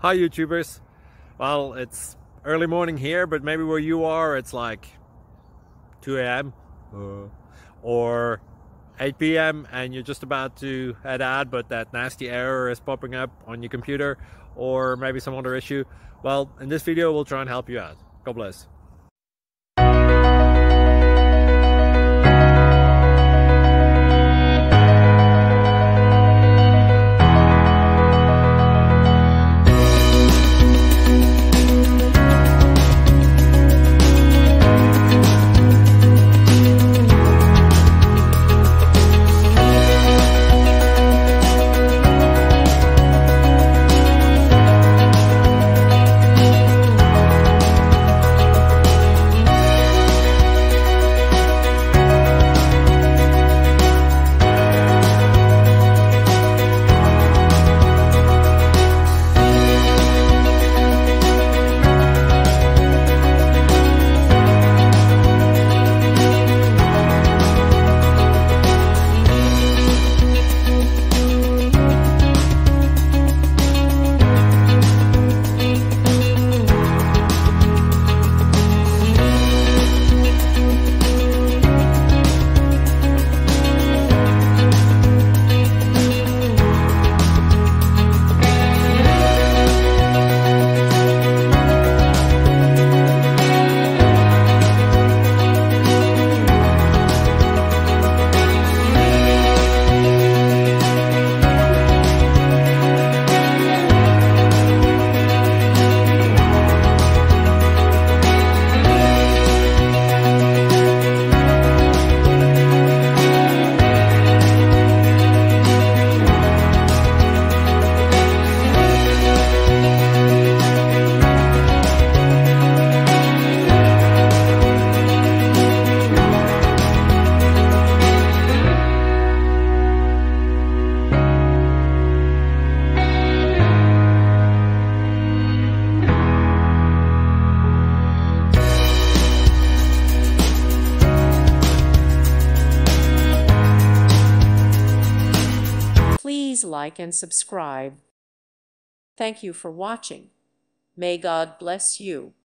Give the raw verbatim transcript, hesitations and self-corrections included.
Hi YouTubers. Well, it's early morning here, but maybe where you are it's like two A M uh, or eight P M and you're just about to head out, but that nasty error is popping up on your computer, or maybe some other issue. Well, in this video we'll try and help you out. God bless. Please like and subscribe. Thank you for watching. May God bless you.